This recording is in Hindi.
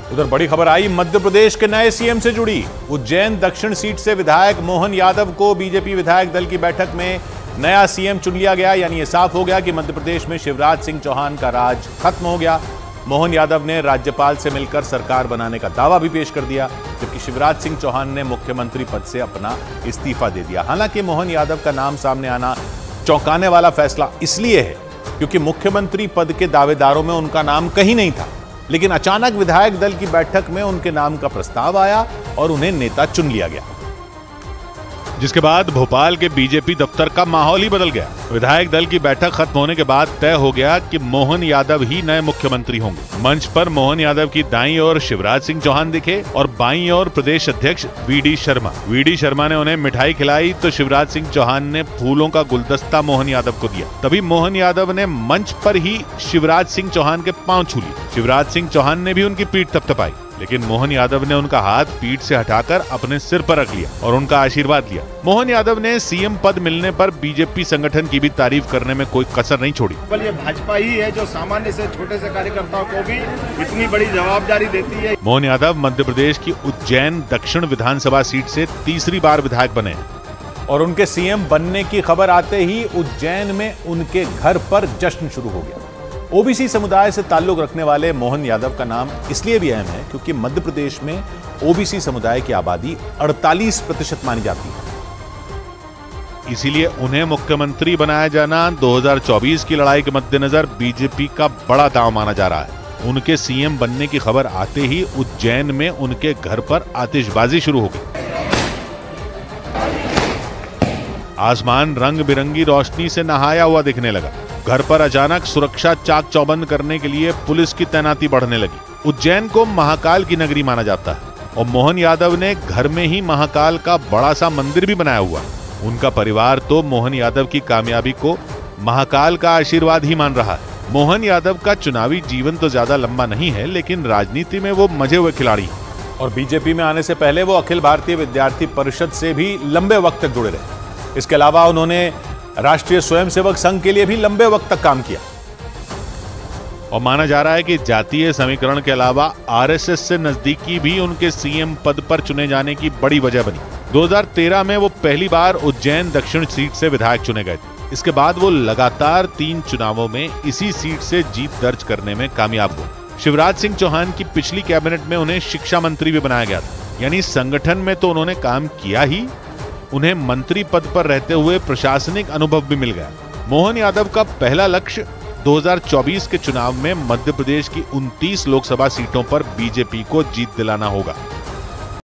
उधर बड़ी खबर आई मध्य प्रदेश के नए सीएम से जुड़ी। उज्जैन दक्षिण सीट से विधायक मोहन यादव को बीजेपी विधायक दल की बैठक में नया सीएम चुन लिया गया। यानी ये साफ हो गया कि मध्य प्रदेश में शिवराज सिंह चौहान का राज खत्म हो गया। मोहन यादव ने राज्यपाल से मिलकर सरकार बनाने का दावा भी पेश कर दिया, जबकि शिवराज सिंह चौहान ने मुख्यमंत्री पद से अपना इस्तीफा दे दिया। हालांकि मोहन यादव का नाम सामने आना चौंकाने वाला फैसला इसलिए है क्योंकि मुख्यमंत्री पद के दावेदारों में उनका नाम कहीं नहीं था, लेकिन अचानक विधायक दल की बैठक में उनके नाम का प्रस्ताव आया और उन्हें नेता चुन लिया गया, जिसके बाद भोपाल के बीजेपी दफ्तर का माहौल ही बदल गया। विधायक दल की बैठक खत्म होने के बाद तय हो गया कि मोहन यादव ही नए मुख्यमंत्री होंगे। मंच पर मोहन यादव की दाईं ओर शिवराज सिंह चौहान दिखे और बाईं ओर प्रदेश अध्यक्ष वीडी शर्मा ने उन्हें मिठाई खिलाई तो शिवराज सिंह चौहान ने फूलों का गुलदस्ता मोहन यादव को दिया। तभी मोहन यादव ने मंच पर ही शिवराज सिंह चौहान के पांव छू लिए। शिवराज सिंह चौहान ने भी उनकी पीठ थपथपाई, लेकिन मोहन यादव ने उनका हाथ पीठ से हटाकर अपने सिर पर रख लिया और उनका आशीर्वाद लिया। मोहन यादव ने सीएम पद मिलने पर बीजेपी संगठन की भी तारीफ करने में कोई कसर नहीं छोड़ी। केवल ये भाजपा ही है जो सामान्य से छोटे से कार्यकर्ताओं को भी इतनी बड़ी जवाबदारी देती है। मोहन यादव मध्य प्रदेश की उज्जैन दक्षिण विधानसभा सीट से तीसरी बार विधायक बने और उनके सीएम बनने की खबर आते ही उज्जैन में उनके घर पर जश्न शुरू हो गया। ओबीसी समुदाय से ताल्लुक रखने वाले मोहन यादव का नाम इसलिए भी अहम है क्योंकि मध्य प्रदेश में ओबीसी समुदाय की आबादी 48% मानी जाती है। इसीलिए उन्हें मुख्यमंत्री बनाया जाना 2024 की लड़ाई के मद्देनजर बीजेपी का बड़ा दांव माना जा रहा है। उनके सीएम बनने की खबर आते ही उज्जैन में उनके घर पर आतिशबाजी शुरू हो गई। आसमान रंग बिरंगी रोशनी से नहाया हुआ दिखने लगा। घर पर अचानक सुरक्षा चाक चौबंद करने के लिए पुलिस की तैनाती बढ़ने लगी। उज्जैन को महाकाल की नगरी माना जाता है और मोहन यादव ने घर में ही महाकाल का बड़ा सा मंदिर भी बनाया हुआ। उनका परिवार तो मोहन यादव की कामयाबी को महाकाल का आशीर्वाद ही मान रहा है। मोहन यादव का चुनावी जीवन तो ज्यादा लंबा नहीं है, लेकिन राजनीति में वो मजे हुए खिलाड़ी हैं और बीजेपी में आने से पहले वो अखिल भारतीय विद्यार्थी परिषद से भी लंबे वक्त तक जुड़े रहे। इसके अलावा उन्होंने राष्ट्रीय स्वयंसेवक संघ के लिए भी लंबे वक्त तक काम किया और माना जा रहा है कि जातीय समीकरण के अलावा आरएसएस से नजदीकी भी उनके सीएम पद पर चुने जाने की बड़ी वजह बनी। 2013 में वो पहली बार उज्जैन दक्षिण सीट से विधायक चुने गए थे। इसके बाद वो लगातार 3 चुनावों में इसी सीट से जीत दर्ज करने में कामयाब हुए। शिवराज सिंह चौहान की पिछली कैबिनेट में उन्हें शिक्षा मंत्री भी बनाया गया था। यानी संगठन में तो उन्होंने काम किया ही, उन्हें मंत्री पद पर रहते हुए प्रशासनिक अनुभव भी मिल गया। मोहन यादव का पहला लक्ष्य 2024 के चुनाव में मध्य प्रदेश की 29 लोकसभा सीटों पर बीजेपी को जीत दिलाना होगा।